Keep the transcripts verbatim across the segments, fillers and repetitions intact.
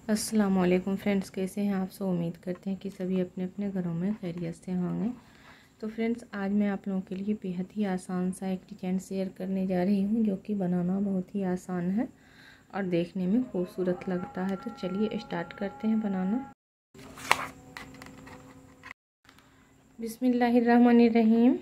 अस्सलामुअलैकुम फ्रेंड्स, कैसे हैं आप सब। उम्मीद करते हैं कि सभी अपने अपने घरों में खैरियत से होंगे। तो फ्रेंड्स, आज मैं आप लोगों के लिए बेहद ही आसान सा एक डिज़ाइन शेयर करने जा रही हूं, जो कि बनाना बहुत ही आसान है और देखने में खूबसूरत लगता है। तो चलिए स्टार्ट करते हैं बनाना। बिस्मिल्लाहिर्रहमानिर्रहीम।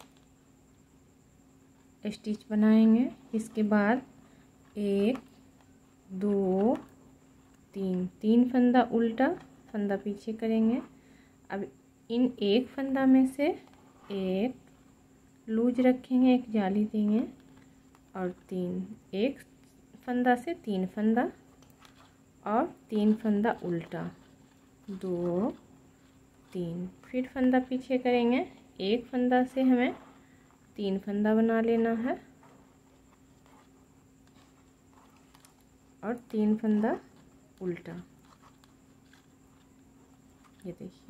स्टिच बनाएंगे। इसके बाद एक दो तीन तीन फंदा उल्टा, फंदा पीछे करेंगे। अब इन एक फंदा में से एक लूज रखेंगे, एक जाली देंगे और तीन, एक फंदा से तीन फंदा और तीन फंदा उल्टा, दो तीन, फिर फंदा पीछे करेंगे। एक फंदा से हमें तीन फंदा बना लेना है और तीन फंदा उल्टा। ये देखिए,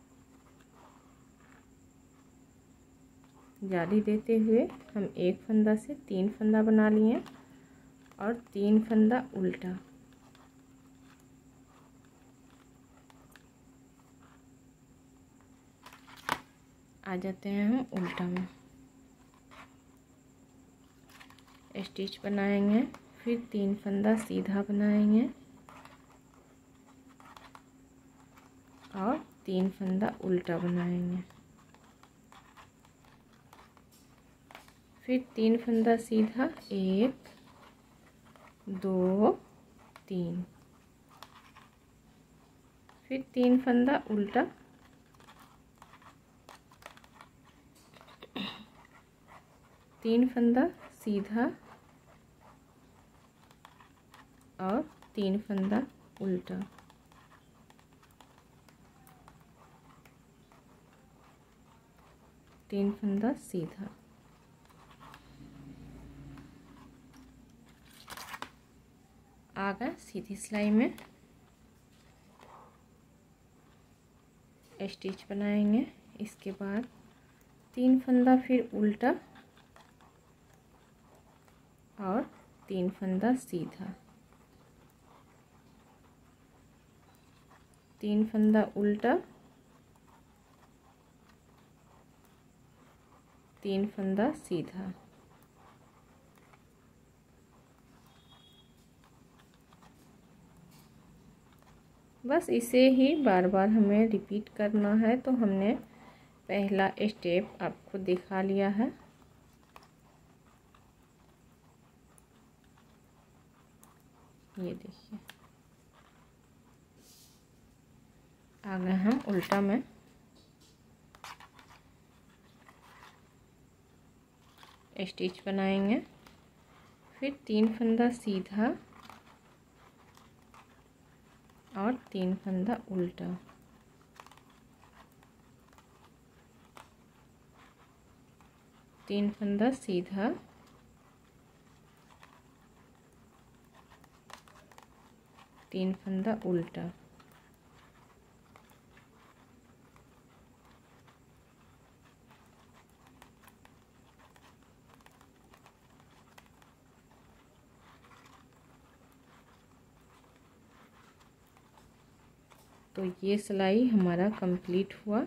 जाली देते हुए हम एक फंदा से तीन फंदा बना लिए और तीन फंदा उल्टा। आ जाते हैं हम उल्टा में, स्टिच बनाएंगे। फिर तीन फंदा सीधा बनाएंगे और तीन फंदा उल्टा बनाएंगे। फिर तीन फंदा सीधा, एक दो तीन, फिर तीन फंदा उल्टा, तीन फंदा सीधा और तीन फंदा उल्टा। तीन फंदा सीधा। आ गया सीधी सिलाई में। स्टिच बनाएंगे। इसके बाद तीन फंदा फिर उल्टा और तीन फंदा सीधा, तीन फंदा उल्टा, तीन फंदा सीधा, बस इसे ही बार बार हमें रिपीट करना है। तो हमने पहला स्टेप आपको दिखा लिया है। ये देखिए, आ गए हम उल्टा में। स्टिच बनाएंगे। फिर तीन फंदा सीधा और तीन फंदा उल्टा, तीन फंदा सीधा, तीन फंदा उल्टा, तो ये सिलाई हमारा कंप्लीट हुआ।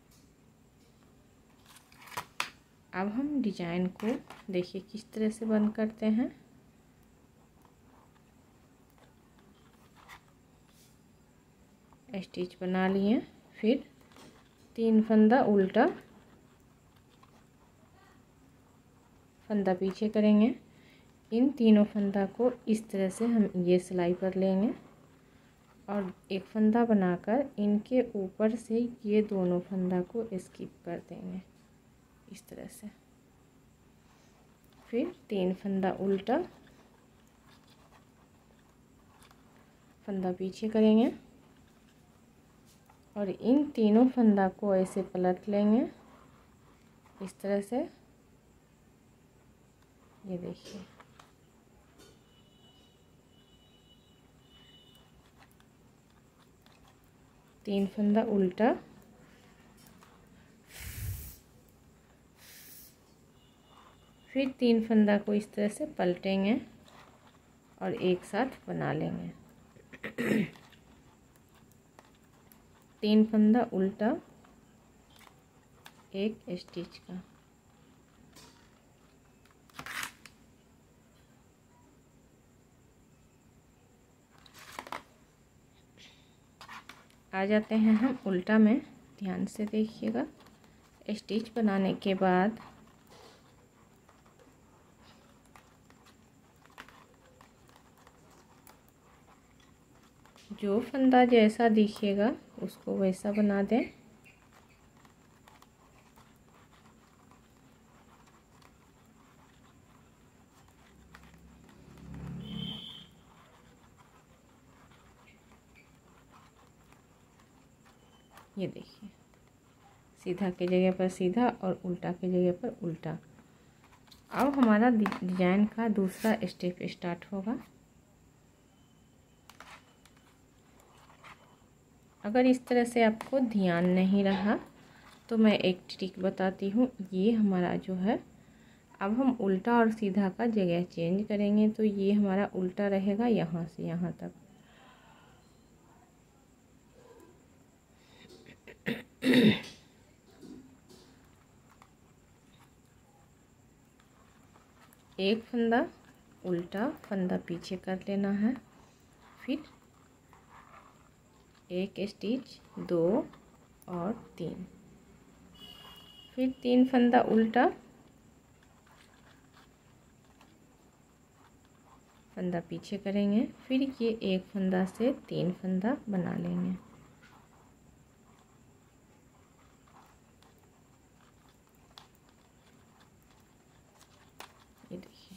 अब हम डिजाइन को देखिए किस तरह से बंद करते हैं। स्टिच बना लिए। फिर तीन फंदा उल्टा, फंदा पीछे करेंगे। इन तीनों फंदा को इस तरह से हम ये सिलाई पर लेंगे और एक फंदा बनाकर इनके ऊपर से ये दोनों फंदा को स्किप कर देंगे इस तरह से। फिर तीन फंदा उल्टा, फंदा पीछे करेंगे और इन तीनों फंदा को ऐसे पलट लेंगे इस तरह से। ये देखिए, तीन फंदा उल्टा, फिर तीन फंदा को इस तरह से पलटेंगे और एक साथ बना लेंगे। तीन फंदा उल्टा, एक स्टिच का। आ जाते हैं हम उल्टा में। ध्यान से देखिएगा। स्टिच बनाने के बाद जो फंदा जैसा दिखेगा उसको वैसा बना दें। ये देखिए, सीधा की जगह पर सीधा और उल्टा की जगह पर उल्टा। अब हमारा डिजाइन का दूसरा स्टेप स्टार्ट होगा। अगर इस तरह से आपको ध्यान नहीं रहा तो मैं एक ट्रिक बताती हूँ। ये हमारा जो है, अब हम उल्टा और सीधा का जगह चेंज करेंगे तो ये हमारा उल्टा रहेगा यहाँ से यहाँ तक। एक फंदा उल्टा, फंदा पीछे कर लेना है, फिर एक स्टिच, दो और तीन, फिर तीन फंदा उल्टा, फंदा पीछे करेंगे, फिर ये एक फंदा से तीन फंदा बना लेंगे। ये देखिए,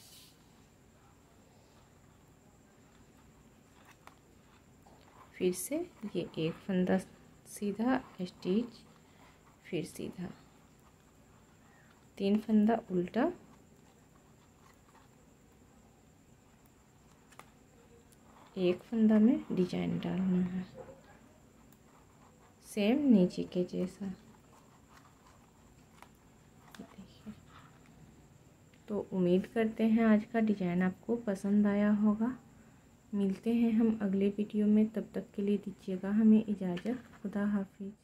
फिर से ये एक फंदा सीधा स्टिच, फिर सीधा, तीन फंदा उल्टा, एक फंदा में डिजाइन डालना है सेम नीचे के जैसा। देखिए, तो उम्मीद करते हैं आज का डिजाइन आपको पसंद आया होगा। मिलते हैं हम अगले वीडियो में, तब तक के लिए दीजिएगा हमें इजाज़त। खुदा हाफिज़।